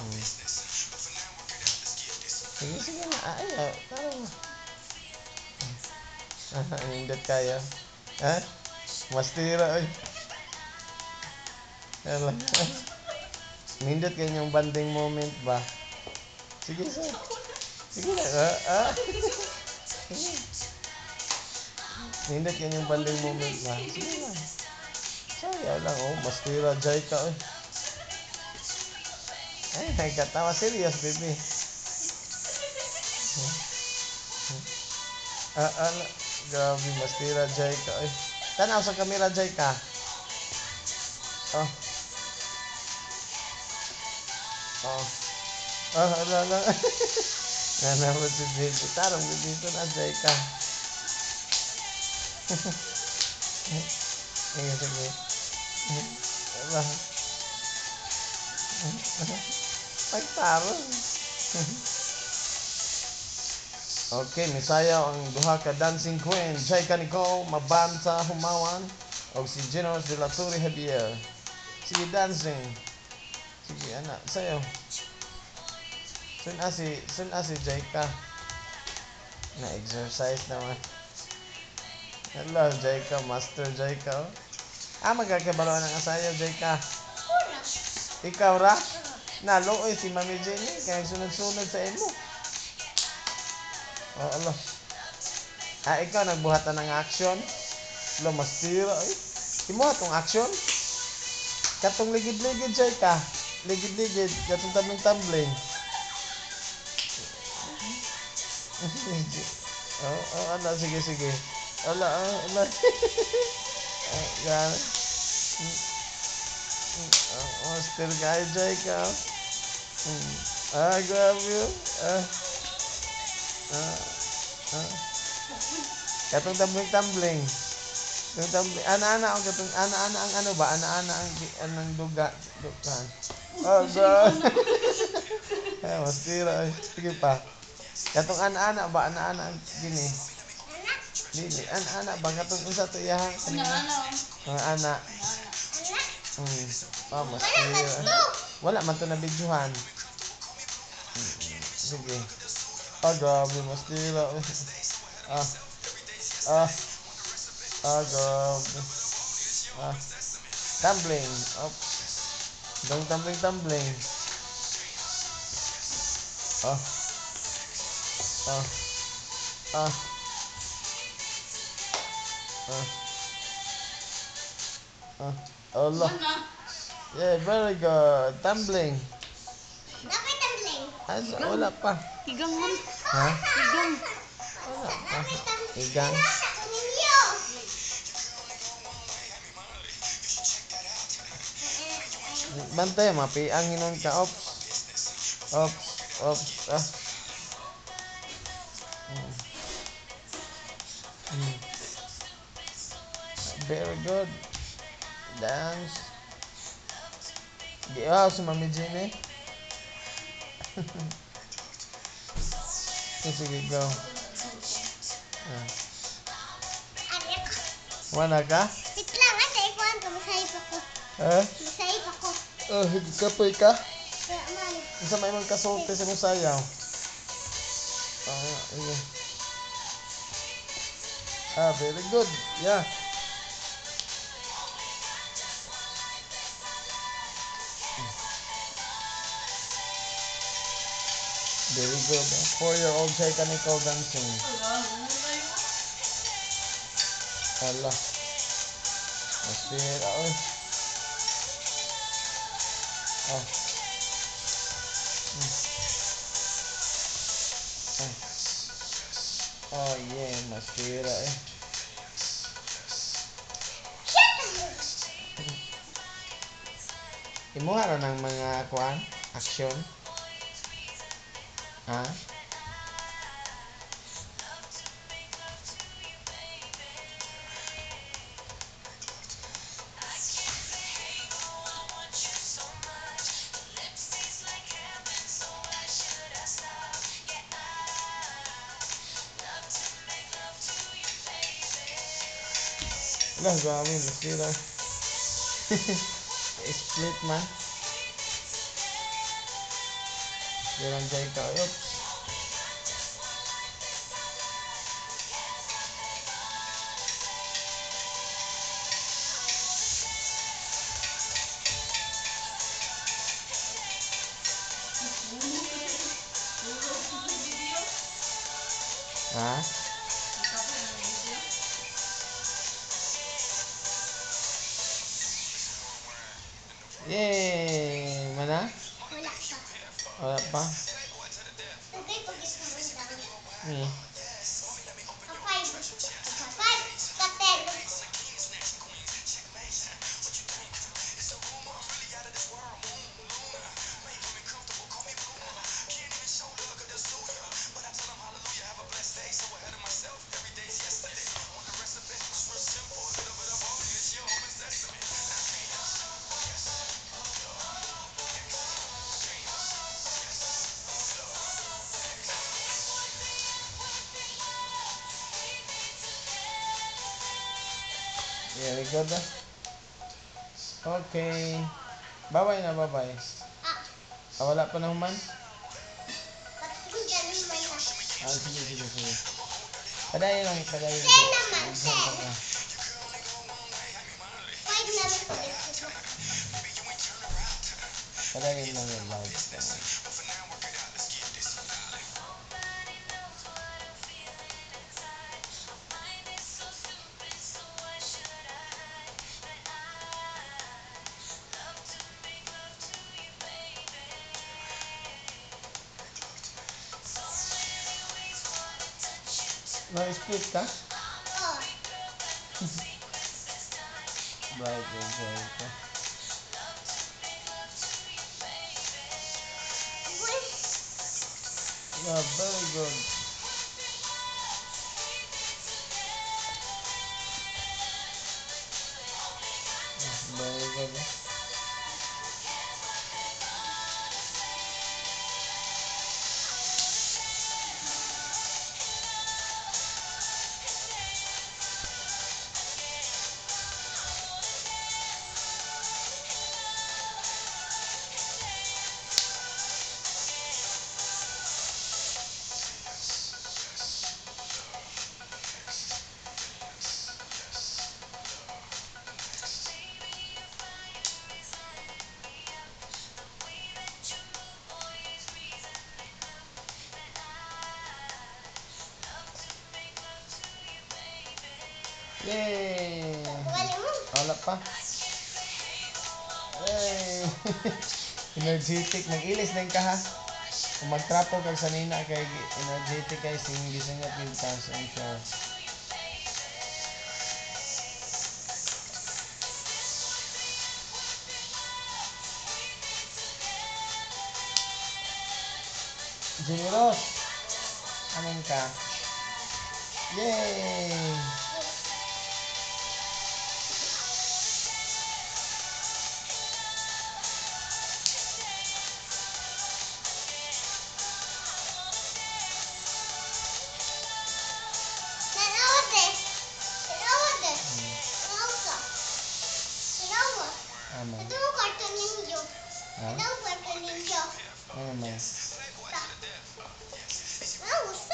Sige, sige na. Ay, parang nindot kayo. Ha? Mas tira, ay. Alam. Nindot kayo yung banding moment ba? Sige, sige. Sige na. Sige. Nindot kayo yung banding moment ba? Sige na. Saya lang, oh. Mas tira, Jhaica, ay. Ay, katawa. Serious, baby. Grabe, mas tira, Jhaica, ay. Tanaw sa kamera, Jhaica. Oh. Oh. Ala. Nanawa si baby. Tarong baby ko na, Jhaica. Sige. Ala. Pagtarong. Okay, misayaw ang duha ka dancing queen. Jhaica Nicole, maban sa humawan. O si Genos de la Torre Javier. Sige, dancing. Sige, anak, sayaw. Sun asi Jhaica. Na-exercise naman. Hello, Jhaica. Master Jhaica. Magkakabaroan ng asayaw, Jhaica. Ikaw ra? Naloy si Mami Jenny. Kaya sunod-sunod sa imo. Allah. Ikaw nagbuhatan ng action. Mas tira. Imo atong action. Katong ligid-ligid, Jhaica. Ligid-ligid. Katong tumbling-tumbling. Ala, sige. Ala. Gan. Still guy, Jhaica. Grabe. Katong tumbling-tumbling. Ana-ana ang katong ana-ana ang ano ba? Ana-ana ang dugan. Oh, God. Mas tira. Sige pa. Katong ana-ana ba? Ana-ana ang gini. Dili, ana-ana ba? Katong unsa to iyahang? Ana. Mas tira. Wala man to na bidyuhan. Sige. Grabe, mas tira. Grabe. Tumbling. Dong tumbling. Allah. Yeah, very good. Tumbling. Dapat tumbling. Wala pa. Igang man. Ha? Igang. Wala pa. Igang. Bantay, mapiang hinon ka. Ops. Very good. Dance. Si Mami Jenny. Sige, go. Mana ka? Wait lang, ikuan ko. Masahip ako. Masahip ako. Kapoy ka? Kaya man. Isa may mga kasulti sa musayaw. Very good. Yeah. Very good. 4-year-old Jhaica Nicole dancing. Allah. Masira. Yeah, masira Imuha ra ng mga kuan, action. Ha? Lah, grabe, masira. Split man. Dirang Jhaica. Oops. Ha? Yay! Mana? Wala pa. Wala pa? Tagay pag ito mo lang. Hmm. Kapay. Kapay. Kapel. Very good. Okay. Bye-bye na, bye-bye. Ah. Wala pa na human? Pakinggan naman na. Sige, sige, sige. Padayon lang, padayon. Ten naman, Exam pa ten. ka. 5 naman ko dito. Padayon lang yung live. No-split ka? Oh. Bright yung Jhaica. Yeah, very good. Very good. Yay! Galing mo. Wala pa? Yay! Energetic. Mag-ilis din ka ha. Kung magtrapo kag sanina kay energetic kay singat yung taas ang sure. Generos! Amin ka? Yay! Tinawad eh. Tinawad eh. Tinawad ka. Tinawad. Amen. Ito mo cartoon ninyo. Ha? Ito mo cartoon ninyo. Ano naman? Usa.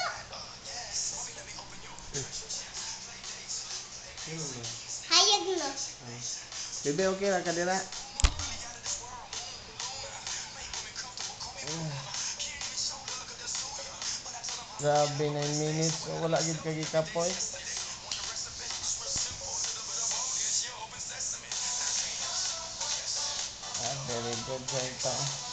Hayag na. Bebe, okay lang ka dira? Grabe, 9 minutes. Wala gid kagi kapoy. Very good, Jhaica.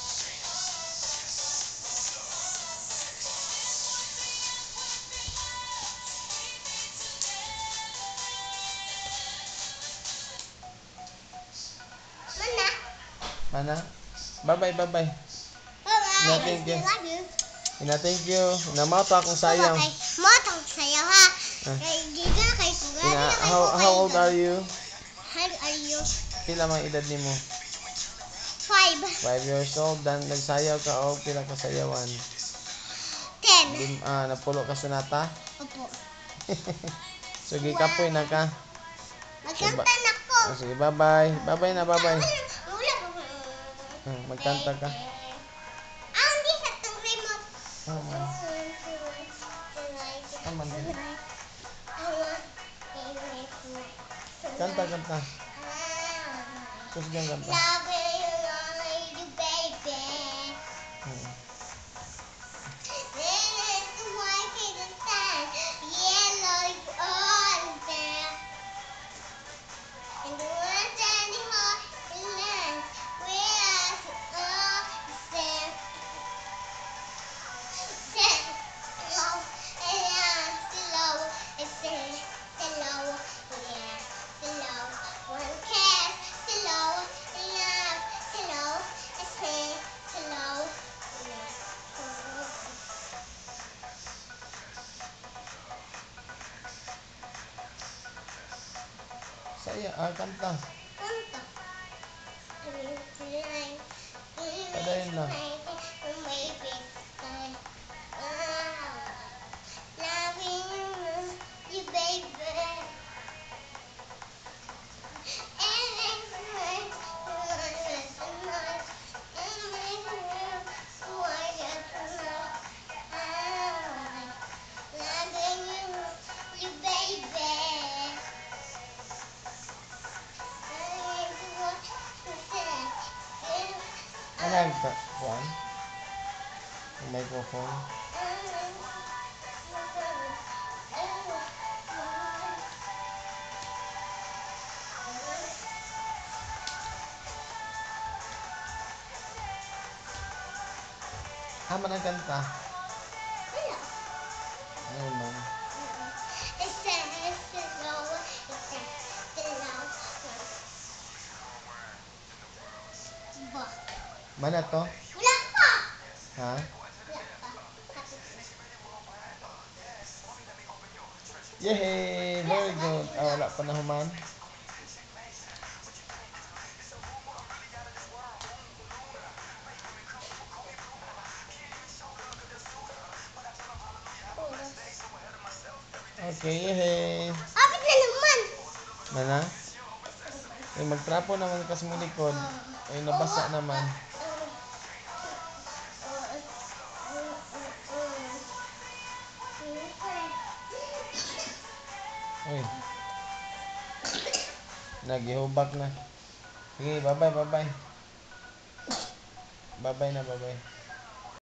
Mana? Mana? Bye-bye, bye-bye. Bye-bye. No, thank you. Love you. Thank you. Namato akong sayang. Motong sayo ha. Ah. Kay giga kay kuga. How old are you? How are you? Pila mang edad nimo? 5. 5 years old. Dan nagsayaw ka o pila ka sayawan? 10. Napulo ka sunata? Opo. So, gikapoy na ka. Magkanta na ko. Sige, bye-bye. Bye-bye na, bye-bye. Wala ko. Magkanta ka. Ang di sa tong kanta. Kusgan kanta. Love you, baby. Hmm. Then it's white in the sun, yellow is all there. And the words and the heart and land, we are all the same. Then, slow, and slow, and slow, yeah, slow. One kiss, slow, and slow, and slow, yeah. Saya, kanta. Kanta. Padayon lang. Loving you, baby. Loving you, baby. Ano ang kuan? Ang microphone. Aman ang kanta. Ano man? Mana to? Wala pa! Ha? Wala pa. Yay! Very good. Wala pa na human. Okay, yay! Apit na naman! Mana? Magtrapo naman kasi mong likod. Nabasa naman. Uy. Nagihubak na. Sige, bye-bye, bye-bye. Bye-bye na, bye-bye.